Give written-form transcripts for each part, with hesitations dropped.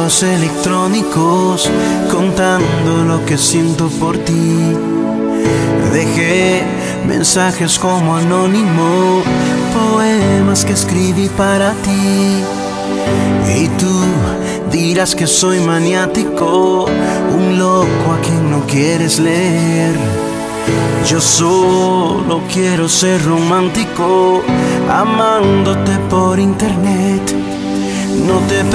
correos electrónicos contando lo que siento por ti. Dejé mensajes como anónimo, poemas que escribí para ti. Y tú dirás que soy maniático, un loco a quien no quieres leer. Yo solo quiero ser romántico, amándote por internet. No te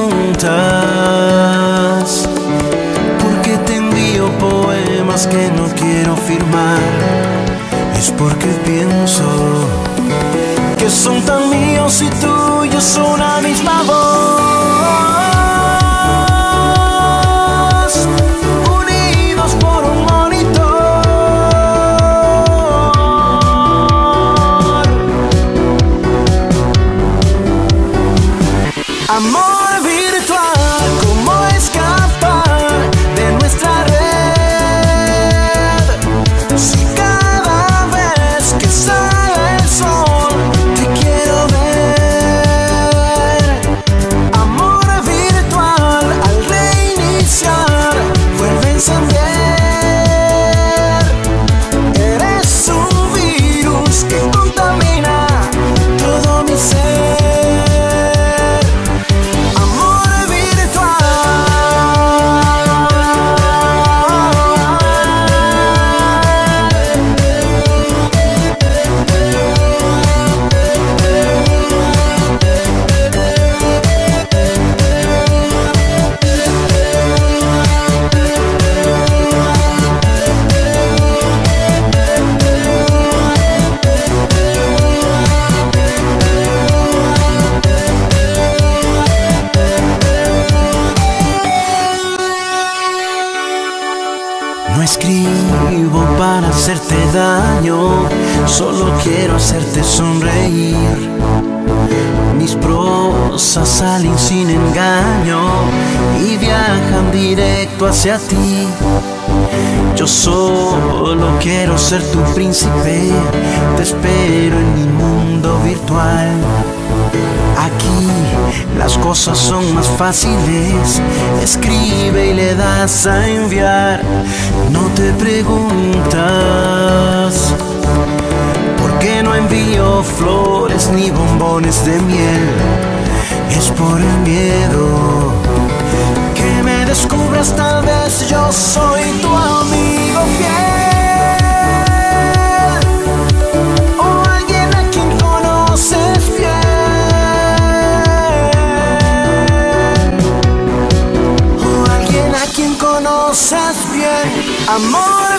preguntas por qué te envío poemas que no quiero firmar. Es porque pienso que son tan míos y tuyos son la misma voz, unidos por un monitor. Amor virtual, ¿cómo escapar de nuestra red? Si cada vez que sale el sol te quiero ver. Amor virtual, al reiniciar vuelve a encender. Eres un virus que contamina todo mi ser. No escribo para hacerte daño, solo quiero hacerte sonreír. Mis prosas salen sin engaño y viajan directo hacia ti. Yo solo quiero ser tu príncipe, te espero en mi mundo virtual. Aquí las cosas son más fáciles, escribe y le das a enviar. No te preguntas por qué no envío flores ni bombones de miel. Es por el miedo que me descubras, tal vez yo soy tu amigo fiel. Conoces bien, amor.